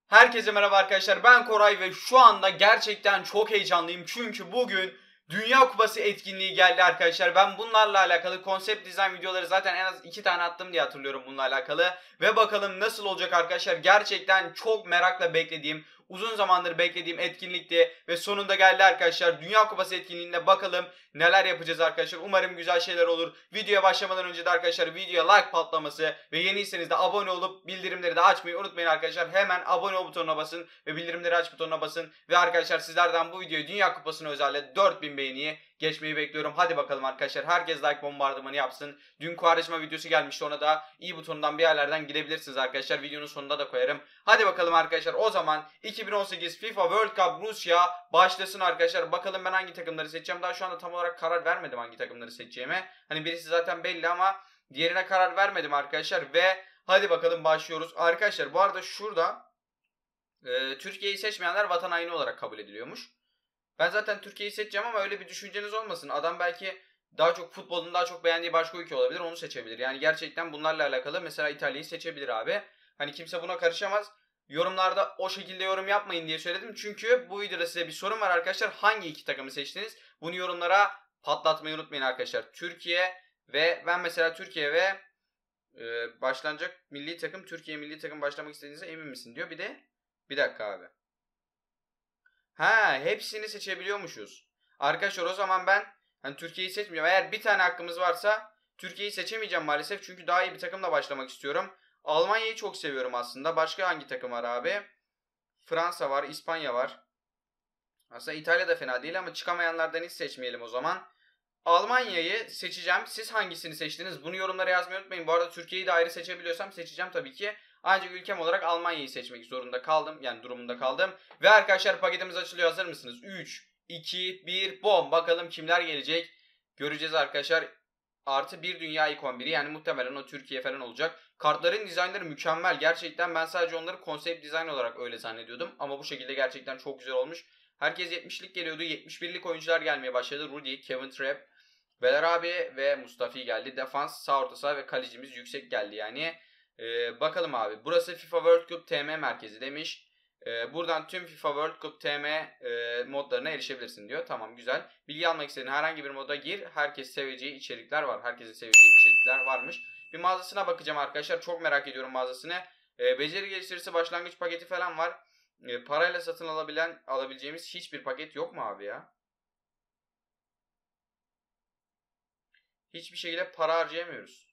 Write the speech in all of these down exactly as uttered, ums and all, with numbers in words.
Herkese merhaba arkadaşlar, ben Koray ve şu anda gerçekten çok heyecanlıyım çünkü bugün Dünya Kupası etkinliği geldi arkadaşlar. Ben bunlarla alakalı konsept dizayn videoları zaten en az iki tane attım diye hatırlıyorum bununla alakalı. Ve bakalım nasıl olacak arkadaşlar, gerçekten çok merakla beklediğim, uzun zamandır beklediğim etkinlikti ve sonunda geldi arkadaşlar. Dünya Kupası etkinliğinde bakalım neler yapacağız arkadaşlar. Umarım güzel şeyler olur. Videoya başlamadan önce de arkadaşlar videoya like patlaması ve yeniyseniz de abone olup bildirimleri de açmayı unutmayın arkadaşlar. Hemen abone ol butonuna basın ve bildirimleri aç butonuna basın. Ve arkadaşlar sizlerden bu videoyu Dünya Kupası'na özel dört bin beğeniyi geçmeyi bekliyorum. Hadi bakalım arkadaşlar, herkes like bombardımanı yapsın. Dün Quaresma videosu gelmişti, ona da i butonundan bir yerlerden gidebilirsiniz arkadaşlar. Videonun sonunda da koyarım. Hadi bakalım arkadaşlar, o zaman iki bin on sekiz FIFA World Cup Rusya başlasın arkadaşlar. Bakalım ben hangi takımları seçeceğim. Daha şu anda tam olarak karar vermedim hangi takımları seçeceğime. Hani birisi zaten belli ama diğerine karar vermedim arkadaşlar. Ve hadi bakalım başlıyoruz. Arkadaşlar bu arada şurada e, Türkiye'yi seçmeyenler vatan haini olarak kabul ediliyormuş. Ben zaten Türkiye'yi seçeceğim ama öyle bir düşünceniz olmasın. Adam belki daha çok futbolun daha çok beğendiği başka ülke olabilir, onu seçebilir. Yani gerçekten bunlarla alakalı mesela İtalya'yı seçebilir abi. Hani kimse buna karışamaz. Yorumlarda o şekilde yorum yapmayın diye söyledim. Çünkü bu videoda size bir sorun var arkadaşlar. Hangi iki takımı seçtiniz? Bunu yorumlara patlatmayı unutmayın arkadaşlar. Türkiye ve ben mesela Türkiye ve e, başlanacak milli takım, Türkiye milli takım başlamak istediğinize emin misin diyor. Bir de bir dakika abi. Ha, hepsini seçebiliyormuşuz. Arkadaşlar o zaman ben hani Türkiye'yi seçmeyeceğim. Eğer bir tane hakkımız varsa Türkiye'yi seçemeyeceğim maalesef. Çünkü daha iyi bir takımla başlamak istiyorum. Almanya'yı çok seviyorum aslında. Başka hangi takım var abi? Fransa var, İspanya var. Aslında İtalya da fena değil ama çıkamayanlardan hiç seçmeyelim o zaman. Almanya'yı seçeceğim. Siz hangisini seçtiniz? Bunu yorumlara yazmayı unutmayın. Bu arada Türkiye'yi de ayrı seçebiliyorsam seçeceğim tabii ki. Ancak ülkem olarak Almanya'yı seçmek zorunda kaldım. Yani durumunda kaldım. Ve arkadaşlar paketimiz açılıyor. Hazır mısınız? üç, iki, bir, bom. Bakalım kimler gelecek. Göreceğiz arkadaşlar. Artı bir dünya ilk on biri. Yani muhtemelen o Türkiye falan olacak. Kartların dizaynları mükemmel. Gerçekten ben sadece onları konsept dizayn olarak öyle zannediyordum. Ama bu şekilde gerçekten çok güzel olmuş. Herkes yetmişlik geliyordu. yetmiş birlik oyuncular gelmeye başladı. Rudy, Kevin Trapp, Beler abi ve Mustafi geldi. Defans, sağ orta saha ve kalecimiz yüksek geldi yani. Ee, bakalım abi. Burası FIFA World Cup T M merkezi demiş. Ee, buradan tüm FIFA World Cup T M e, modlarına erişebilirsin diyor. Tamam, güzel. Bilgi almak istediğin herhangi bir moda gir. Herkes seveceği içerikler var. Herkesin seveceği içerikler varmış. Bir mağazasına bakacağım arkadaşlar. Çok merak ediyorum mağazasını. Ee, beceri geliştirisi başlangıç paketi falan var. Ee, parayla satın alabilen alabileceğimiz hiçbir paket yok mu abi ya? Hiçbir şekilde para harcayamıyoruz.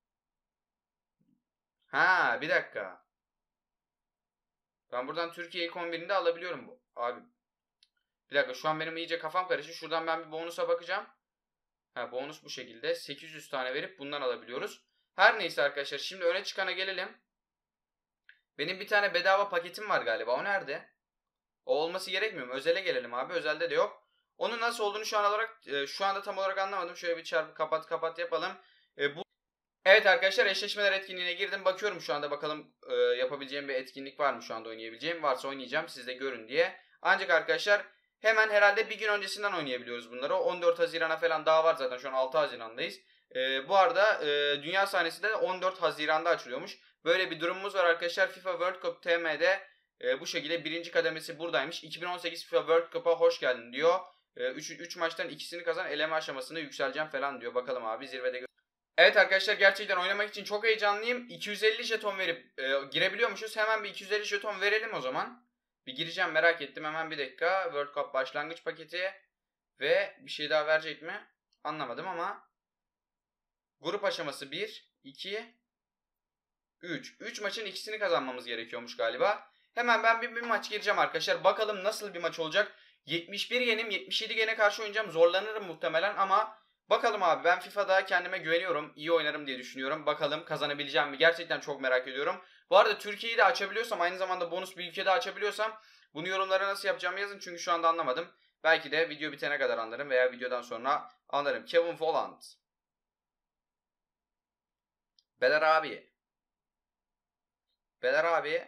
Ha, bir dakika. Ben buradan Türkiye ilk on birinde alabiliyorum bu. Abi. Bir dakika, şu an benim iyice kafam karıştı. Şuradan ben bir bonusa bakacağım. Ha, bonus bu şekilde. sekiz yüz tane verip bundan alabiliyoruz. Her neyse arkadaşlar, şimdi öne çıkana gelelim. Benim bir tane bedava paketim var galiba. O nerede? O olması gerekmiyor mu? Özele gelelim abi. Özelde de yok. Onun nasıl olduğunu şu an olarak şu anda tam olarak anlamadım. Şöyle bir çarpı kapat kapat yapalım. E, bu Evet arkadaşlar, eşleşmeler etkinliğine girdim. Bakıyorum şu anda, bakalım e, yapabileceğim bir etkinlik var mı şu anda oynayabileceğim. Varsa oynayacağım, siz de görün diye. Ancak arkadaşlar hemen herhalde bir gün öncesinden oynayabiliyoruz bunları. on dört Haziran'a falan daha var, zaten şu an altı Haziran'dayız. E, bu arada e, dünya sahnesi de on dört Haziran'da açılıyormuş. Böyle bir durumumuz var arkadaşlar. FIFA World Cup T M'de e, bu şekilde birinci kademesi buradaymış. iki bin on sekiz FIFA World Cup'a hoş geldin diyor. üç maçtan ikisini kazan, eleme aşamasında yükseleceğim falan diyor. Bakalım abi, zirvede. Evet arkadaşlar, gerçekten oynamak için çok heyecanlıyım. iki yüz elli jeton verip e, girebiliyormuşuz. Hemen bir iki yüz elli jeton verelim o zaman. Bir gireceğim, merak ettim. Hemen bir dakika. World Cup başlangıç paketi. Ve bir şey daha verecek mi? Anlamadım ama. Grup aşaması bir, iki, üç. üç maçın ikisini kazanmamız gerekiyormuş galiba. Hemen ben bir, bir maç gireceğim arkadaşlar. Bakalım nasıl bir maç olacak. yetmiş bir yenim, yetmiş yedi gene karşı oynayacağım. Zorlanırım muhtemelen ama bakalım abi, ben FIFA'da kendime güveniyorum. İyi oynarım diye düşünüyorum. Bakalım kazanabileceğim mi? Gerçekten çok merak ediyorum. Bu arada Türkiye'yi de açabiliyorsam, aynı zamanda bonus bir ülkede açabiliyorsam bunu yorumlara nasıl yapacağımı yazın. Çünkü şu anda anlamadım. Belki de video bitene kadar anlarım veya videodan sonra anlarım. Kevin Volland. Beler abi. Beler abi.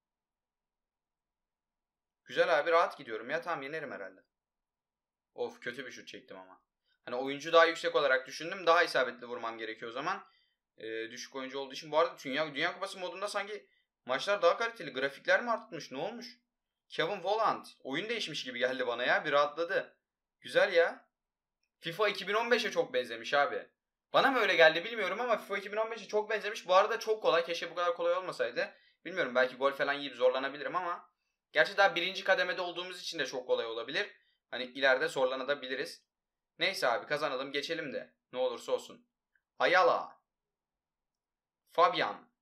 Güzel abi, rahat gidiyorum ya. Tamam, yenerim herhalde. Of, kötü bir şut çektim ama. Hani oyuncu daha yüksek olarak düşündüm. Daha isabetli vurmam gerekiyor o zaman. Ee, düşük oyuncu olduğu için. Bu arada Dünya, Dünya Kupası modunda sanki Maçlar daha kaliteli. Grafikler mi artmış? Ne olmuş? Kevin Volland. Oyun değişmiş gibi geldi bana ya. Bir rahatladı. Güzel ya. FIFA iki bin on beşe çok benzemiş abi. Bana mı öyle geldi bilmiyorum ama FIFA iki bin on beşe çok benzemiş. Bu arada çok kolay. Keşke bu kadar kolay olmasaydı. Bilmiyorum, belki gol falan yiyip zorlanabilirim ama. Gerçi daha birinci kademede olduğumuz için de çok kolay olabilir. Hani ileride zorlanabiliriz. Neyse abi, kazanalım geçelim de. Ne olursa olsun. Ayala. Fabian.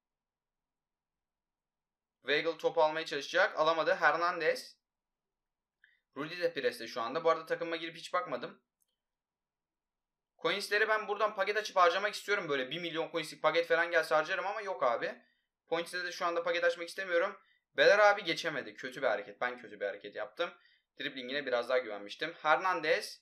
Weigl topu almaya çalışacak. Alamadı. Hernandez. Rudi de preste şu anda. Bu arada takıma girip hiç bakmadım. Coins'leri ben buradan paket açıp harcamak istiyorum. Böyle bir milyon coins'lik paket falan gelse harcarım ama yok abi. Points'te de şu anda paket açmak istemiyorum. Beler abi geçemedi. Kötü bir hareket. Ben kötü bir hareket yaptım. Driblingine biraz daha güvenmiştim. Hernandez.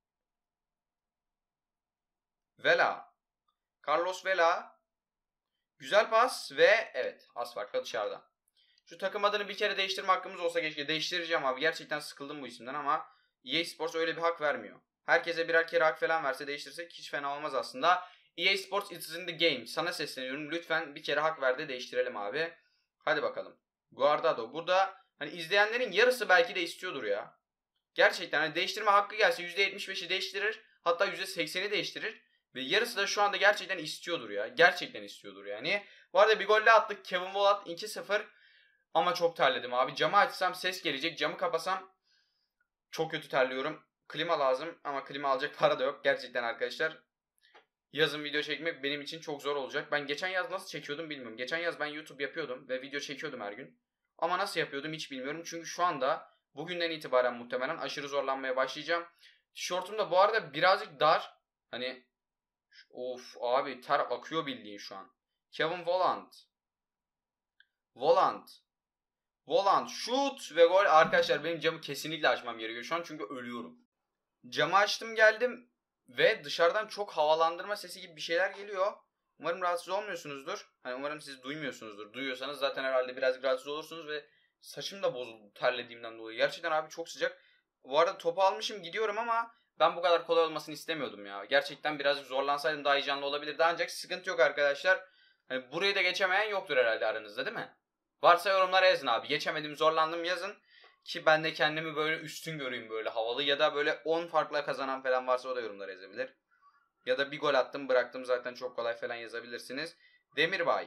Vela. Carlos Vela. Güzel pas ve evet, az farkla dışarıda. Şu takım adını bir kere değiştirme hakkımız olsa keşke. Değiştireceğim abi. Gerçekten sıkıldım bu isimden ama E A Sports öyle bir hak vermiyor. Herkese birer kere hak falan verse değiştirsek hiç fena olmaz aslında. E A Sports it's in the game. Sana sesleniyorum. Lütfen bir kere hak ver de değiştirelim abi. Hadi bakalım. Guardado. Burada hani izleyenlerin yarısı belki de istiyordur ya. Gerçekten hani değiştirme hakkı gelse yüzde yetmiş beşi değiştirir. Hatta yüzde sekseni değiştirir. Ve yarısı da şu anda gerçekten istiyordur ya. Gerçekten istiyordur yani. Bu arada bir golle attık. Kevin Volland iki sıfır. Ama çok terledim abi. Camı açsam ses gelecek. Camı kapasam çok kötü terliyorum. Klima lazım ama klima alacak para da yok. Gerçekten arkadaşlar. Yazın video çekmek benim için çok zor olacak. Ben geçen yaz nasıl çekiyordum bilmiyorum. Geçen yaz ben YouTube yapıyordum ve video çekiyordum her gün. Ama nasıl yapıyordum hiç bilmiyorum. Çünkü şu anda bugünden itibaren muhtemelen aşırı zorlanmaya başlayacağım. Tişörtüm de bu arada birazcık dar. Hani of abi, ter akıyor bildiğin şu an. Kevin Volland. Volland. Volland, şut ve gol. Arkadaşlar benim camı kesinlikle açmam gerekiyor şu an çünkü ölüyorum. Camı açtım geldim ve dışarıdan çok havalandırma sesi gibi bir şeyler geliyor. Umarım rahatsız olmuyorsunuzdur. Hani umarım siz duymuyorsunuzdur. Duyuyorsanız zaten herhalde biraz rahatsız olursunuz ve saçım da bozuldu terlediğimden dolayı. Gerçekten abi çok sıcak. Bu arada topu almışım gidiyorum ama ben bu kadar kolay olmasını istemiyordum ya. Gerçekten birazcık zorlansaydım daha heyecanlı olabilirdi ancak sıkıntı yok arkadaşlar. Hani burayı da geçemeyen yoktur herhalde aranızda, değil mi? Varsa yorumlara yazın abi. Geçemedim, zorlandım yazın. Ki ben de kendimi böyle üstün göreyim, böyle havalı. Ya da böyle on farkla kazanan falan varsa o da yorumlara yazabilir. Ya da bir gol attım bıraktım zaten çok kolay falan yazabilirsiniz. Demirbay.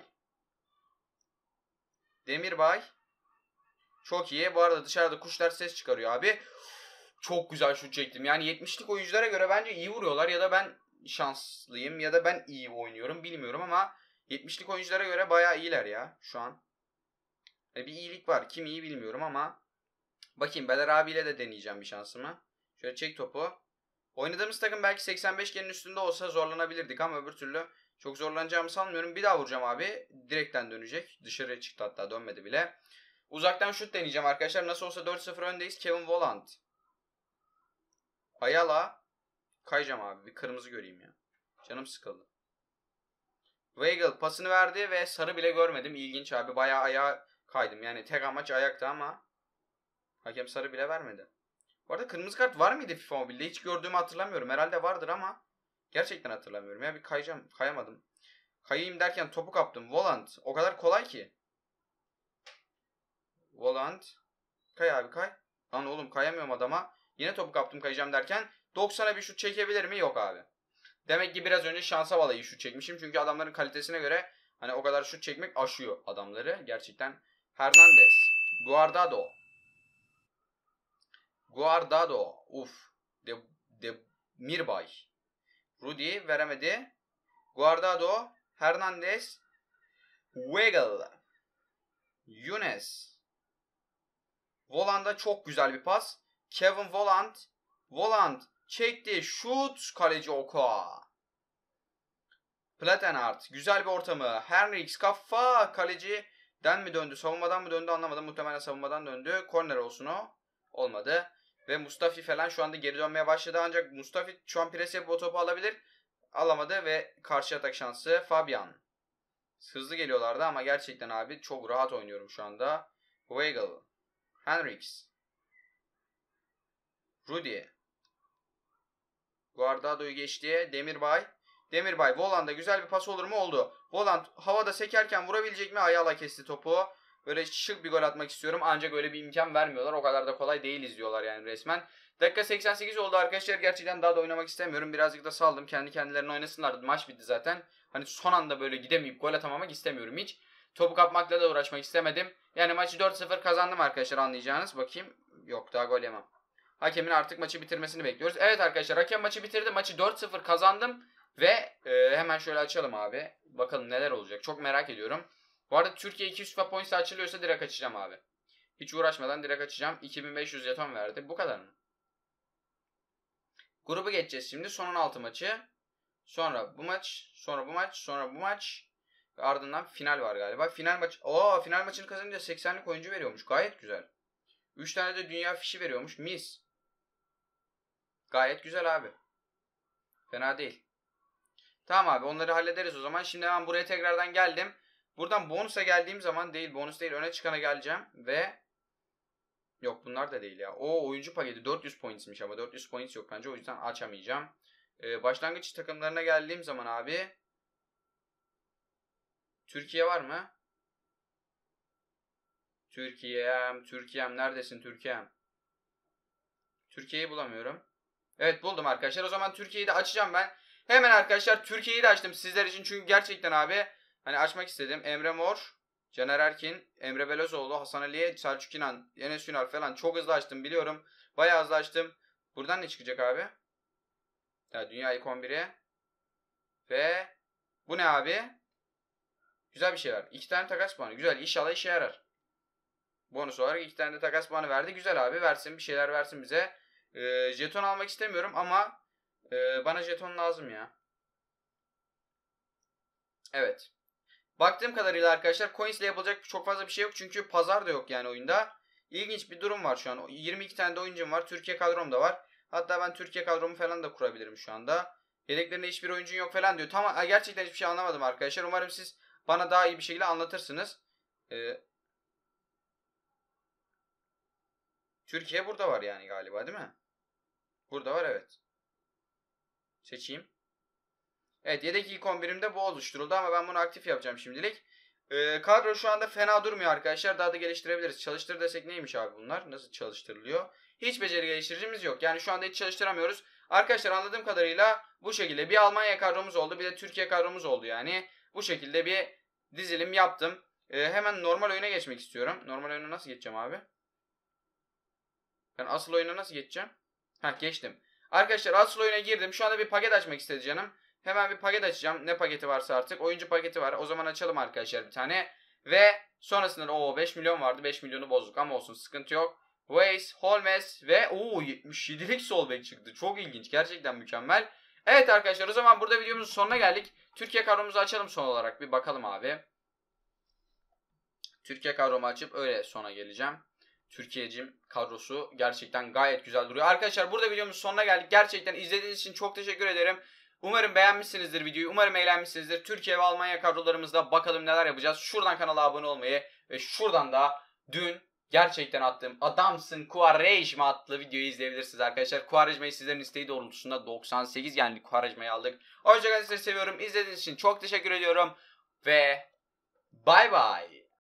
Demirbay. Çok iyi. Bu arada dışarıda kuşlar ses çıkarıyor abi. Çok güzel şut çektim. Yani yetmişlik oyunculara göre bence iyi vuruyorlar. Ya da ben şanslıyım ya da ben iyi oynuyorum bilmiyorum ama yetmişlik oyunculara göre bayağı iyiler ya şu an. Bir iyilik var. Kim iyi bilmiyorum ama bakayım, Beler abiyle de deneyeceğim bir şansımı. Şöyle çek topu. Oynadığımız takım belki seksen beş genin üstünde olsa zorlanabilirdik ama öbür türlü çok zorlanacağımı sanmıyorum. Bir daha vuracağım abi. Direkten dönecek. Dışarıya çıktı, hatta dönmedi bile. Uzaktan şut deneyeceğim arkadaşlar. Nasıl olsa dört sıfır öndeyiz. Kevin Volland. Ayala. Kayacağım abi. Bir kırmızı göreyim ya. Canım sıkıldı. Weigl pasını verdi ve sarı bile görmedim. İlginç abi. Bayağı ayağa kaydım. Yani tek amaç ayakta ama hakem sarı bile vermedi. Bu arada kırmızı kart var mıydı FIFA Mobile'de? Hiç gördüğümü hatırlamıyorum. Herhalde vardır ama gerçekten hatırlamıyorum. Ya bir kayacağım. Kayamadım. Kayayım derken topu kaptım. Volland. O kadar kolay ki. Volland. Kay abi kay. Lan oğlum kayamıyorum adama. Yine topu kaptım kayacağım derken doksana bir şut çekebilir mi? Yok abi. Demek ki biraz önce şansa vallahi şut çekmişim. Çünkü adamların kalitesine göre hani o kadar şut çekmek aşıyor adamları. Gerçekten. Hernandez. Guardado. Guardado. Uf. De, de Mirbay. Rudi veremedi. Guardado. Hernandez. Weigl. Younes. Volland'a çok güzel bir pas. Kevin Volland. Volland çekti. Şut. Kaleci Okoa. Plattenhardt. Güzel bir ortamı. Henriks kafa. Kaleciden mi döndü? Savunmadan mı döndü anlamadım. Muhtemelen savunmadan döndü. Korner olsun o. Olmadı. Ve Mustafi falan şu anda geri dönmeye başladı. Ancak Mustafi şu an pres yapıp o topu alabilir. Alamadı ve karşı atak şansı. Fabian. Hızlı geliyorlardı ama gerçekten abi çok rahat oynuyorum şu anda. Weigl. Henriks. Rudi. Guardado'yu geçti. Demirbay. Demirbay. Volland'a güzel bir pas olur mu? Oldu. Volland havada sekerken vurabilecek mi? Ayala kesti topu. Böyle şık bir gol atmak istiyorum. Ancak öyle bir imkan vermiyorlar. O kadar da kolay değil izliyorlar yani resmen. Dakika seksen sekiz oldu arkadaşlar. Gerçekten daha da oynamak istemiyorum. Birazcık da saldım. Kendi kendilerine oynasınlardı. Maç bitti zaten. Hani son anda böyle gidemeyip gol atamamak istemiyorum hiç. Topu kapmakla da uğraşmak istemedim. Yani maçı dört sıfır kazandım arkadaşlar, anlayacağınız. Bakayım. Yok, daha gol yemem. Hakemin artık maçı bitirmesini bekliyoruz. Evet arkadaşlar, hakem maçı bitirdi. Maçı dört sıfır kazandım. Ve e, hemen şöyle açalım abi. Bakalım neler olacak. Çok merak ediyorum. Bu arada Türkiye iki yüz FIFA Points açılıyorsa direkt açacağım abi. Hiç uğraşmadan direkt açacağım. iki bin beş yüz jeton verdi. Bu kadar mı? Grubu geçeceğiz şimdi. Son on altı maçı. Sonra bu maç. Sonra bu maç. Sonra bu maç. Ve ardından final var galiba. Final maç. Oo, final maçını kazanınca seksenlik oyuncu veriyormuş. Gayet güzel. üç tane de dünya fişi veriyormuş. Mis. Gayet güzel abi. Fena değil. Tamam abi, onları hallederiz o zaman. Şimdi hemen buraya tekrardan geldim. Buradan bonusa geldiğim zaman, değil bonus değil, öne çıkana geleceğim. Ve yok, bunlar da değil ya. O oyuncu paketi dört yüz points'miş ama dört yüz points yok bence, o yüzden açamayacağım. Ee, başlangıç takımlarına geldiğim zaman abi. Türkiye var mı? Türkiye'm, Türkiye'm neredesin Türkiye'm? Türkiye'yi bulamıyorum. Evet, buldum arkadaşlar. O zaman Türkiye'yi de açacağım ben. Hemen arkadaşlar Türkiye'yi de açtım sizler için. Çünkü gerçekten abi hani açmak istedim. Emre Mor, Caner Erkin, Emre Belözoğlu, Hasan Aliye, Selçuk İnan, Enes Ünal falan çok hızlı açtım biliyorum. Bayağı hızlı açtım. Buradan ne çıkacak abi? Ya, Dünya ilk on biri. Ve bu ne abi? Güzel bir şey var. İki tane takas puanı. Güzel, inşallah işe yarar. Bonus olarak iki tane de takas puanı verdi. Güzel abi, versin bir şeyler versin bize. Ee, jeton almak istemiyorum ama e, bana jeton lazım ya. Evet. Baktığım kadarıyla arkadaşlar coins ile yapılacak çok fazla bir şey yok. Çünkü pazar da yok yani oyunda. İlginç bir durum var şu an. yirmi iki tane de oyuncum var. Türkiye kadrom da var. Hatta ben Türkiye kadromu falan da kurabilirim şu anda. Yedeklerinde hiçbir oyuncun yok falan diyor. Tamam, gerçekten hiçbir şey anlamadım arkadaşlar. Umarım siz bana daha iyi bir şekilde anlatırsınız. Ee, Türkiye burada var yani galiba, değil mi? Burada var, evet. Seçeyim. Evet, yedek ilk on birimde bu oluşturuldu ama ben bunu aktif yapacağım şimdilik. Ee, kadro şu anda fena durmuyor arkadaşlar. Daha da geliştirebiliriz. Çalıştır desek neymiş abi bunlar? Nasıl çalıştırılıyor? Hiç beceri geliştiricimiz yok. Yani şu anda hiç çalıştıramıyoruz. Arkadaşlar anladığım kadarıyla bu şekilde bir Almanya kadromuz oldu. Bir de Türkiye kadromuz oldu yani. Bu şekilde bir dizilim yaptım. Ee, hemen normal oyuna geçmek istiyorum. Normal oyuna nasıl geçeceğim abi? Ben asıl oyuna nasıl geçeceğim? Heh, geçtim. Arkadaşlar asıl oyuna girdim. Şu anda bir paket açmak istedi canım. Hemen bir paket açacağım. Ne paketi varsa artık. Oyuncu paketi var. O zaman açalım arkadaşlar bir tane. Ve sonrasında o beş milyon vardı. beş milyonu bozduk ama olsun, sıkıntı yok. Weiss, Holmes ve o yetmiş yedilik sol bek çıktı. Çok ilginç. Gerçekten mükemmel. Evet arkadaşlar, o zaman burada videomuzun sonuna geldik. Türkiye kadromuzu açalım son olarak. Bir bakalım abi. Türkiye kadromu açıp öyle sona geleceğim. Türkiye'cim kadrosu gerçekten gayet güzel duruyor. Arkadaşlar burada videomuzun sonuna geldik. Gerçekten izlediğiniz için çok teşekkür ederim. Umarım beğenmişsinizdir videoyu. Umarım eğlenmişsinizdir. Türkiye ve Almanya kadrolarımızda bakalım neler yapacağız. Şuradan kanala abone olmayı ve şuradan da dün gerçekten attığım Adamsın Quaresma adlı videoyu izleyebilirsiniz arkadaşlar. Quaresma'yı sizlerin isteği doğrultusunda doksan sekiz yenlik Quaresma'yı aldık. Hoşçakalın, sizleri seviyorum. İzlediğiniz için çok teşekkür ediyorum. Ve bay bay.